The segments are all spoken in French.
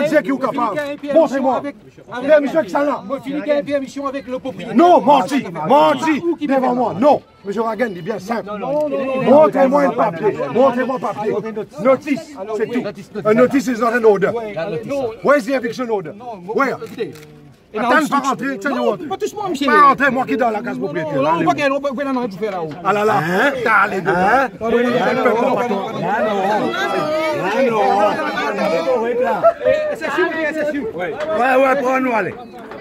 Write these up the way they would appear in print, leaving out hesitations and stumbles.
dire qui est capable. Montrez-moi. Permission excellente. Moi, finis qu'il y a une permission avec le propriétaire. Non, menti. Devant moi. Non. Monsieur Ragan, il est bien simple. Montrez-moi un papier. Montrez-moi un papier. Notice, c'est tout. A notice is not an order. Where's the eviction order? Where? Attends, pas rentrer, tiens, Pas tous moi, monsieur. pas rentrer, moi qui est dans la case propriétaire. Non, pas qu'elle, on peut pas tout faire là-haut. Ah là là, t'as les deux. C'est sûr, c'est sûr. Ouais, prends-nous, allez.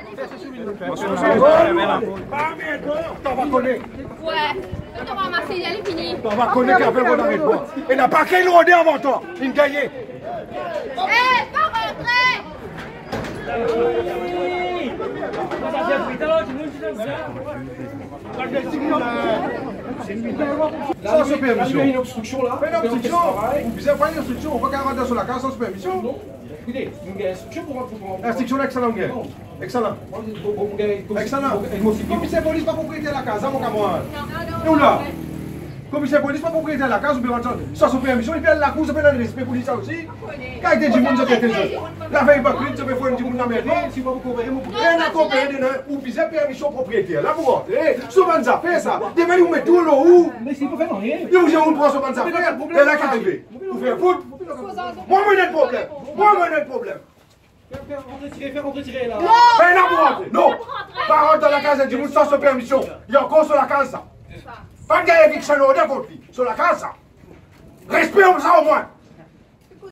T'en vas connaître. Ouais. On va ramasser, il est fini. T'en vas connaître qu'après on arrive pas. Il n'a pas qu'un rodé avant toi. Il gagnait. Eh, pas rentrer. Sans permission. Il y a une obstruction là. Mais une obstruction. Vous n'avez pas une obstruction. On va pas rentrer sur la case sans permission. Écoutez, il y a une instruction pour Instruction excellente. Excellent. Excellent. Commissaire police pas propriétaire de la case, mon camarade. Nous là. Commissaire police pas propriétaire de la case, vous pouvez rentrer sans permission. Il perd la cour, ça fait le respect pour lui ça aussi. Quand il dit, vous avez été la veille pas pris, ça fait faire une dit, vous n'avez rien. Si vous coopérez, vous pouvez rien coopérer, vous visez permission propriétaire. Là, vous rentrez. Souvent, ça fait ça. Demain, vous mettez tout là où? Mais si vous faites rien. Et vous avez souvent, ça fait. Et là, qu'est-ce que vous faites foot? Moi, je n'ai pas de problème. Fais retirer là. Mais là, vous rentrez. Non. Pas rentrer dans la case et dire, sans permission. Il y a encore sur la case ça. Pas de gars éviction order contre lui. Sur la case ça. Respect ça au moins.